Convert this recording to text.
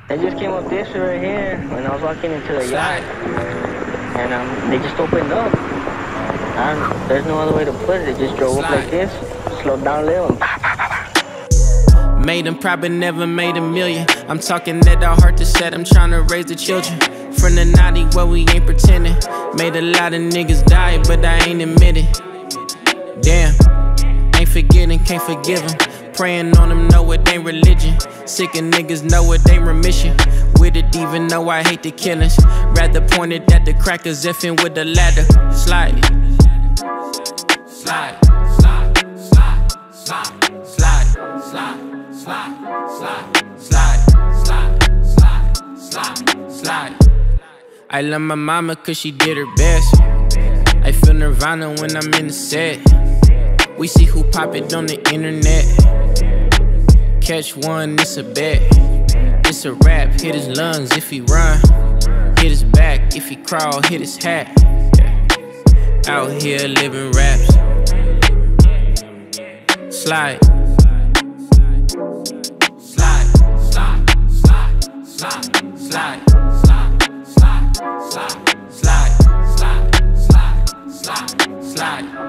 They just came up this right here when I was walking into the yard, and they just opened up. There's no other way to put it. They just drove up like this, slowed down a little, and pop, pop, pop, pop. Made them pride but never made a million. I'm talking that our heart is set, I'm trying to raise the children. From the naughty where we ain't pretending. Made a lot of niggas die, but I ain't admitting. Damn, ain't forgetting, can't forgive them. Praying on them, know it ain't religion. Sick of niggas, know it ain't remission. With it even though I hate the killings. Rather point it at the crackers, effing with the ladder. Slide. Slide, slide, slide, slide, slide, slide, slide, slide, slide, slide, slide, slide, slide. I love my mama cause she did her best. I feel nirvana when I'm in the set. We see who pop it on the internet. Catch one, it's a bet. It's a rap, hit his lungs if he run. Hit his back, if he crawl, hit his hat. Out here living raps. Slide. Slide, slide, slide, slide, slide, slide, slide, slide, slide, slide, slide, slide, slide.